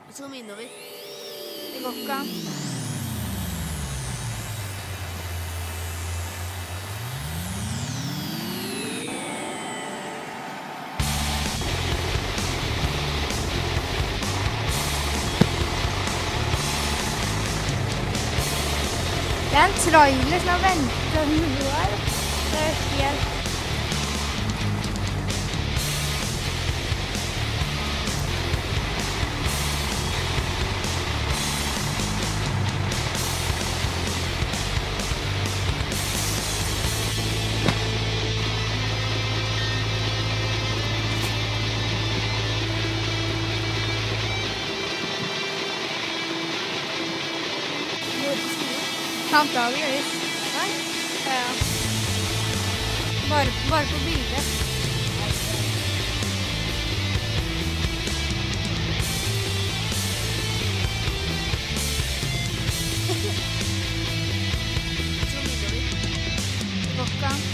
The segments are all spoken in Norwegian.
Zoom innover. Det går ikke an. Det er en trailer som har ventet noe her. Det er helt... Antageligvis. Nei? Ja. Bare på bildet. Zoom innover. Det går ikke an.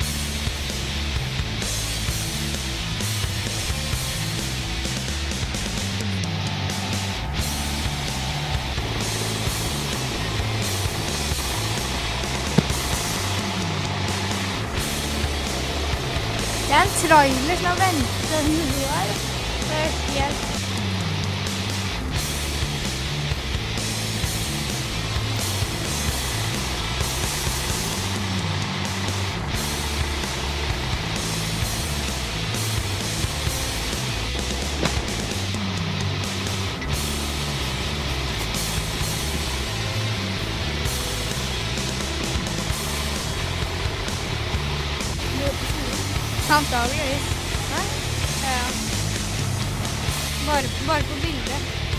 Det er en trailer som har ventet noe her. Det er helt... Antageligvis. Nei? Ja. Bare på bildet.